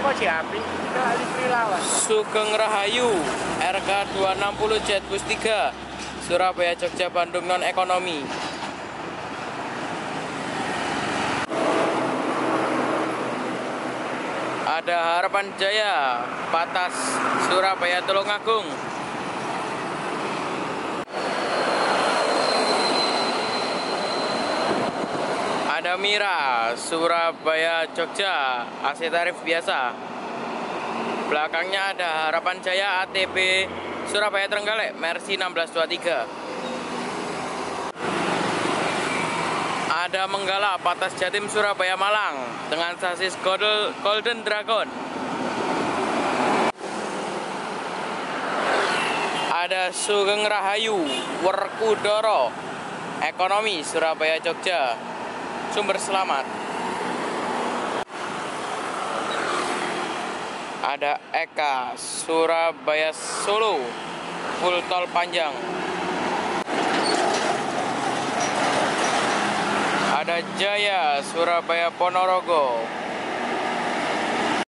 Sugeng Rahayu RK 260 Jetbus 3 Surabaya Jogja Bandung non ekonomi. Ada Harapan Jaya Patas Surabaya Tulungagung. Ada Mira Surabaya Jogja AC tarif biasa. Belakangnya ada Harapan Jaya ATB Surabaya Trenggalek Mercy 1623. Ada Menggala Patas Jatim Surabaya Malang dengan sasis Golden Dragon. Ada Sugeng Rahayu Werkudara Ekonomi Surabaya Jogja Sumber Selamat. Ada Eka Surabaya Solo full tol panjang. Ada Jaya Surabaya Ponorogo